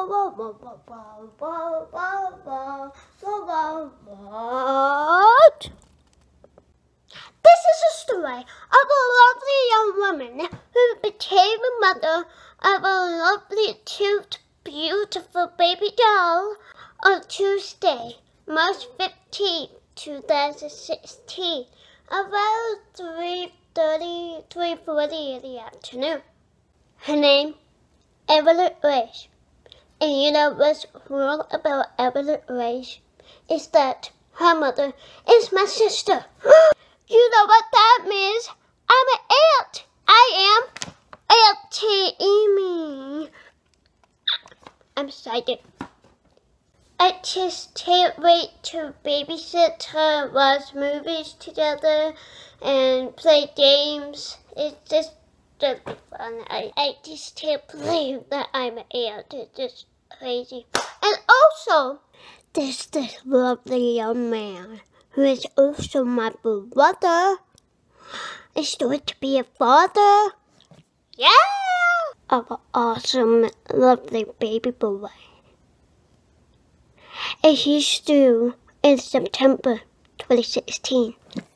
What? This is a story of a lovely young woman who became a mother of a lovely, cute, beautiful baby doll on Tuesday, March 15, 2016, around 3:40 in the afternoon. Her name, Evelyn Reyes. And you know what's cool about Evelyn Reyes is that her mother is my sister. You know what that means? I'm an aunt. I am Auntie Amy. I'm excited. I just can't wait to babysit her, watch movies together, and play games. It's just gonna be fun. I just can't believe that I'm an aunt. It's just crazy. And also, there's this lovely young man who is also my brother. Is going to be a father. Yeah! Of an awesome, lovely baby boy. And he's due in September 2016.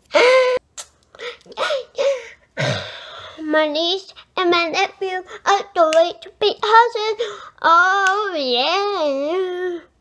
My niece and my nephew are going to be cousins. Oh, yeah.